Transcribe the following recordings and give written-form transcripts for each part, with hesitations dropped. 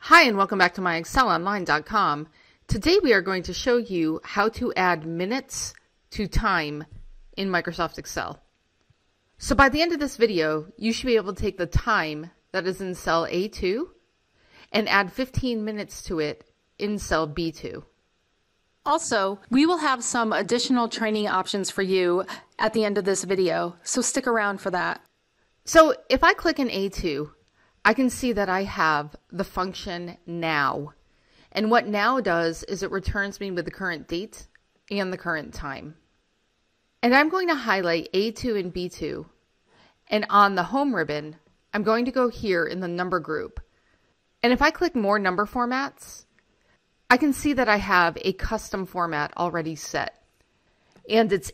Hi and welcome back to MyExcelOnline.com. Today we are going to show you how to add minutes to time in Microsoft Excel. So by the end of this video, you should be able to take the time that is in cell A2 and add 15 minutes to it in cell B2. Also, we will have some additional training options for you at the end of this video, so stick around for that. So if I click in A2, I can see that I have the function now. And what now does is it returns me with the current date and the current time. And I'm going to highlight A2 and B2. And on the home ribbon, I'm going to go here in the number group. And if I click more number formats, I can see that I have a custom format already set. And it's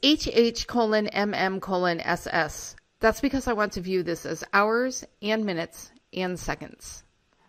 HH:MM:SS. That's because I want to view this as hours and minutes and seconds.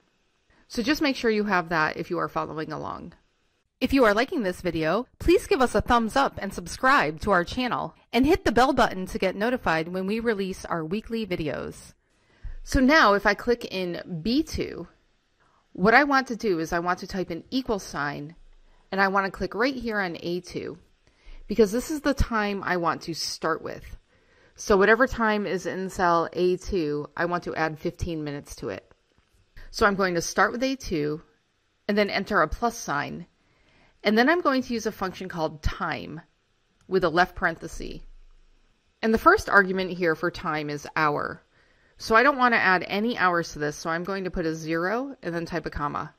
So just make sure you have that if you are following along. If you are liking this video, please give us a thumbs up and subscribe to our channel and hit the bell button to get notified when we release our weekly videos. So now if I click in B2, what I want to do is I want to type an equal sign and I want to click right here on A2 because this is the time I want to start with. So whatever time is in cell A2, I want to add 15 minutes to it. So I'm going to start with A2 and then enter a plus sign. And then I'm going to use a function called time with a left parenthesis. And the first argument here for time is hour. So I don't want to add any hours to this, so I'm going to put a 0 and then type a comma.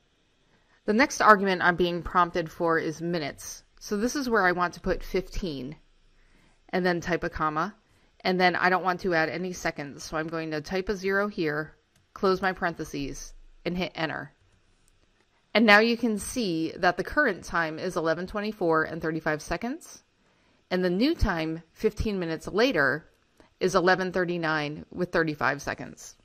The next argument I'm being prompted for is minutes. So this is where I want to put 15 and then type a comma. And then I don't want to add any seconds, so I'm going to type a 0 here, close my parentheses, and hit enter. And now you can see that the current time is 11:24 and 35 seconds, and the new time, 15 minutes later, is 11:39 with 35 seconds.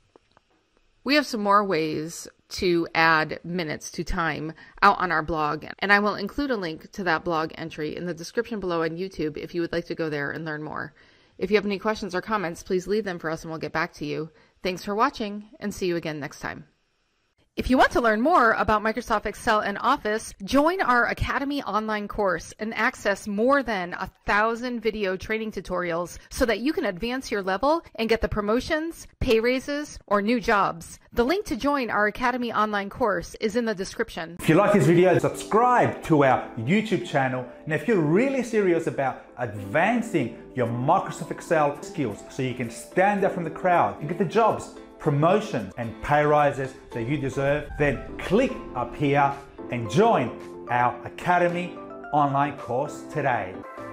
We have some more ways to add minutes to time out on our blog, and I will include a link to that blog entry in the description below on YouTube if you would like to go there and learn more. If you have any questions or comments, please leave them for us and we'll get back to you. Thanks for watching and see you again next time. If you want to learn more about Microsoft Excel and Office, join our Academy online course and access more than 1,000 video training tutorials so that you can advance your level and get the promotions, pay raises, or new jobs. The link to join our Academy online course is in the description. If you like this video, subscribe to our YouTube channel. And if you're really serious about advancing your Microsoft Excel skills so you can stand out from the crowd and get the jobs, promotions and pay rises that you deserve, then click up here and join our Academy online course today.